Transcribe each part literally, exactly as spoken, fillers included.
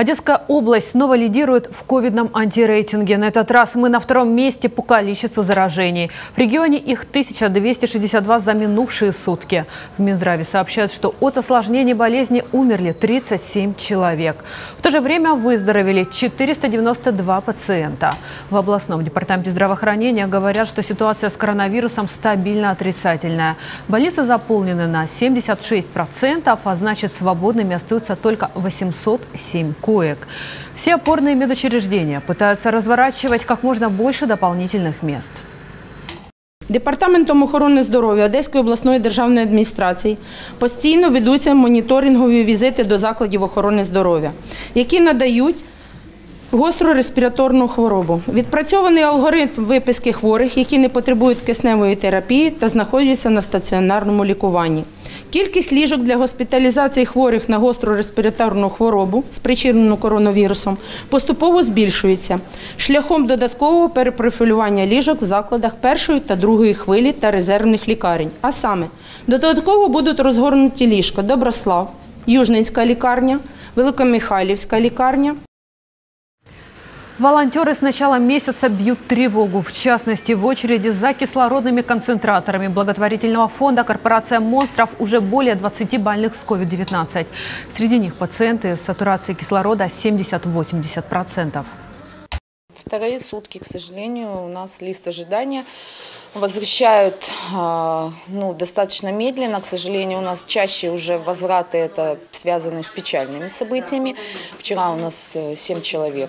Одесская область снова лидирует в ковидном антирейтинге. На этот раз мы на втором месте по количеству заражений. В регионе их тысяча двести шестьдесят два за минувшие сутки. В Минздраве сообщают, что от осложнений болезни умерли тридцать семь человек. В то же время выздоровели четыреста девяносто два пациента. В областном департаменте здравоохранения говорят, что ситуация с коронавирусом стабильно отрицательная. Больницы заполнены на семьдесят шесть процентов, а значит, свободными остаются только восемьсот семь коек. Все опорные медучреждения пытаются разворачивать как можно больше дополнительных мест. Департаментом охорони здоров'я Одеської обласної державної адміністрації постійно ведуться моніторингові візити до закладів охорони здоров'я, які надають гостру респіраторну хворобу. Відпрацьований алгоритм виписки хворих, які не потребують кисневої терапії та знаходяться на стаціонарному лікуванні. Кількість ліжок для госпіталізації хворих на гостру респіраторну хворобу, спричинену коронавірусом, поступово збільшується шляхом додаткового перепрофілювання ліжок в закладах першої та другої хвилі та резервних лікарень. А саме, додатково будуть розгорнуті ліжка Доброслав, Южненська лікарня, Великомихайлівська лікарня. Волонтеры с начала месяца бьют тревогу. В частности, в очереди за кислородными концентраторами благотворительного фонда «Корпорация монстров» уже более двадцати больных с ковид девятнадцать. Среди них пациенты с сатурацией кислорода семьдесят-восемьдесят процентов. Вторые сутки, к сожалению, у нас лист ожидания. Возвращают ну, достаточно медленно. К сожалению, у нас чаще уже возвраты это связаны с печальными событиями. Вчера у нас семь человек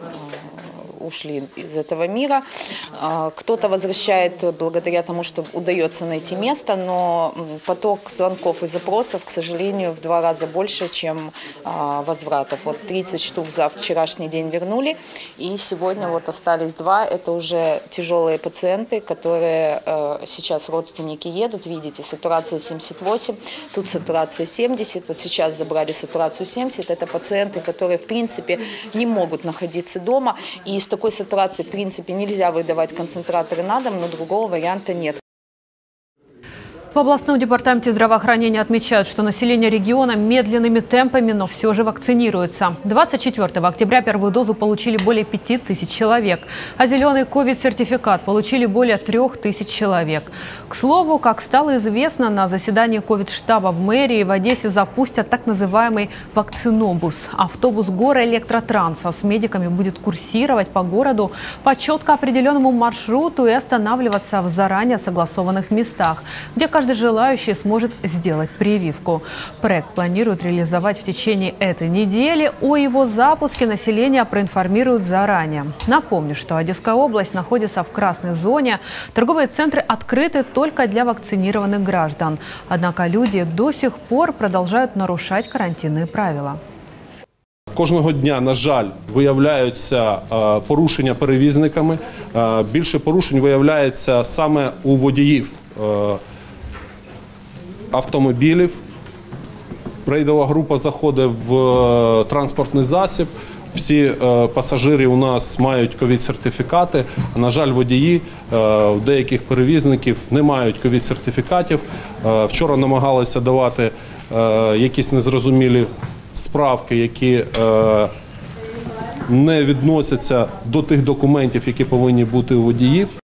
ушли из этого мира. Кто-то возвращает благодаря тому, что удается найти место, но поток звонков и запросов, к сожалению, в два раза больше, чем возвратов. Вот тридцать штук за вчерашний день вернули, и сегодня вот остались два. Это уже тяжелые пациенты, которые сейчас родственники едут. Видите, сатурация семьдесят восемь, тут сатурация семьдесят. Вот сейчас забрали сатурацию семьдесят. Это пациенты, которые, в принципе, не могут находиться дома. И с такой сатурацией, в принципе, нельзя выдавать концентраторы на дом, но другого варианта нет. В областном департаменте здравоохранения отмечают, что население региона медленными темпами, но все же вакцинируется. двадцать четвёртого октября первую дозу получили более пяти тысяч человек, а зеленый ковид-сертификат получили более трех тысяч человек. К слову, как стало известно, на заседании ковид-штаба в мэрии в Одессе запустят так называемый вакцинобус. Автобус гороэлектротранса с медиками будет курсировать по городу по четко определенному маршруту и останавливаться в заранее согласованных местах, где каждый желающий сможет сделать прививку. Проект планируют реализовать в течение этой недели. О его запуске население проинформируют заранее. Напомню, что Одесская область находится в красной зоне. Торговые центры открыты только для вакцинированных граждан. Однако люди до сих пор продолжают нарушать карантинные правила. Кожного дня, на жаль, виявляються порушення перевізниками. Більше порушень виявляється саме у водіїв автомобілів. Рейдова група заходить в транспортний засіб. Всі пасажири у нас мають ковід-сертифікати. На жаль, водії у деяких перевізників не мають ковід-сертифікатів. Вчора намагалися давати якісь незрозумілі справки, які не відносяться до тих документів, які повинні бути у водіїв.